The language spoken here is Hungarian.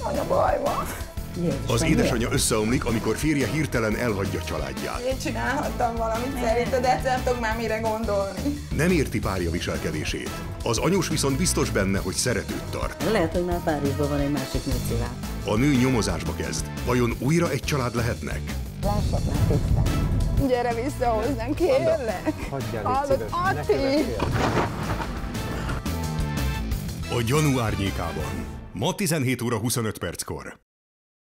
Anya baj van. Az édesanyja összeomlik, amikor férje hirtelen elhagyja családját. Én csinálhattam valamit szerinted, de egyszer nem tudok már mire gondolni. Nem érti párja viselkedését. Az anyós viszont biztos benne, hogy szeretőt tart. Lehet, hogy már Párizsban van egy másik nő Szilárd. A nő nyomozásba kezd. Vajon újra egy család lehetnek? Lássak már tisztán. Gyere vissza hozzám, kérlek. Hallod, Atti! A gyanú árnyékában. Ma 17 óra 25 perckor.